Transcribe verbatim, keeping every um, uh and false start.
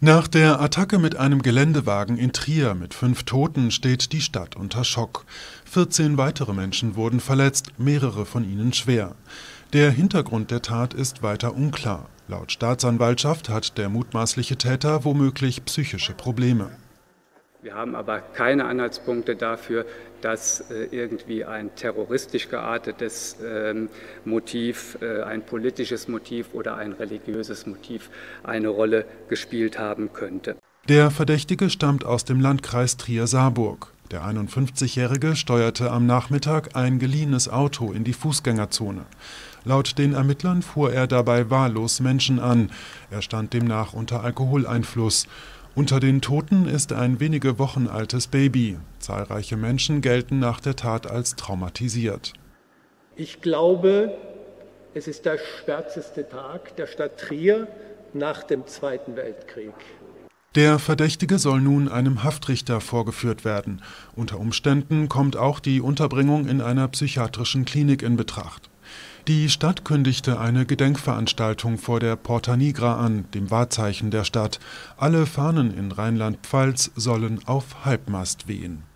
Nach der Attacke mit einem Geländewagen in Trier mit fünf Toten steht die Stadt unter Schock. vierzehn weitere Menschen wurden verletzt, mehrere von ihnen schwer. Der Hintergrund der Tat ist weiter unklar. Laut Staatsanwaltschaft hat der mutmaßliche Täter womöglich psychische Probleme. Wir haben aber keine Anhaltspunkte dafür, dass äh, irgendwie ein terroristisch geartetes äh, Motiv, äh, ein politisches Motiv oder ein religiöses Motiv eine Rolle gespielt haben könnte. Der Verdächtige stammt aus dem Landkreis Trier-Saarburg. Der einundfünfzigjährige steuerte am Nachmittag ein geliehenes Auto in die Fußgängerzone. Laut den Ermittlern fuhr er dabei wahllos Menschen an. Er stand demnach unter Alkoholeinfluss. Unter den Toten ist ein wenige Wochen altes Baby. Zahlreiche Menschen gelten nach der Tat als traumatisiert. Ich glaube, es ist der schwärzeste Tag der Stadt Trier nach dem Zweiten Weltkrieg. Der Verdächtige soll nun einem Haftrichter vorgeführt werden. Unter Umständen kommt auch die Unterbringung in einer psychiatrischen Klinik in Betracht. Die Stadt kündigte eine Gedenkveranstaltung vor der Porta Nigra an, dem Wahrzeichen der Stadt. Alle Fahnen in Rheinland-Pfalz sollen auf Halbmast wehen.